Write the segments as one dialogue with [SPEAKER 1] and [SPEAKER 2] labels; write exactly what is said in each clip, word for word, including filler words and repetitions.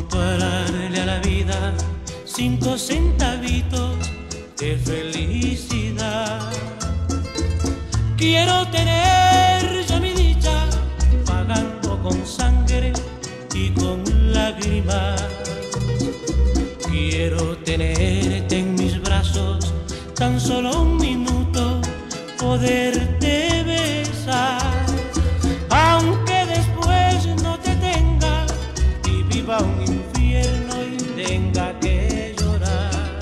[SPEAKER 1] comprarle a la vida cinco centavitos de felicidad. Quiero tener yo mi dicha pagando con sangre y con lágrimas. Quiero tenerte en mis brazos tan solo un minuto, poderte besar, aunque después no te tenga y viva un infierno y tenga que llorar,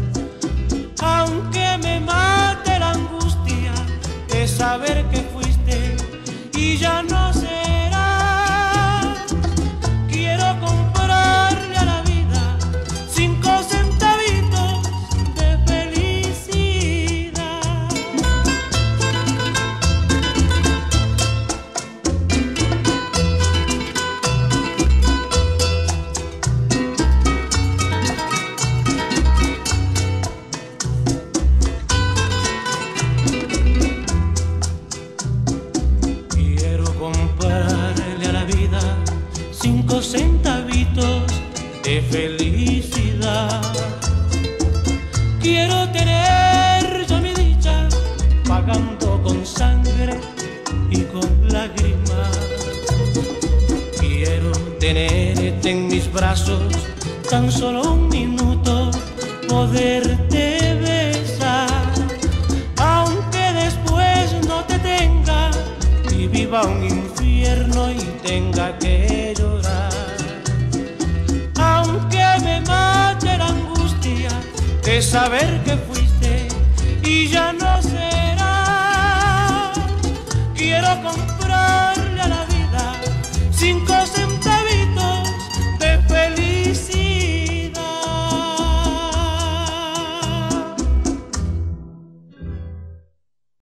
[SPEAKER 1] aunque me mate la angustia de saber que fuiste y ya no será. Quiero comprarle a la vida cinco centavitos de felicidad. Quiero comprarle a la vida cinco centavitos de felicidad. Quiero tener yo mi dicha pagando con sangre y con lágrimas. Quiero tenerte en mis brazos tan solo un minuto, poderte besar, aunque después no te tenga y viva un infierno y tenga que llorar, aunque me mate la angustia de saber que fui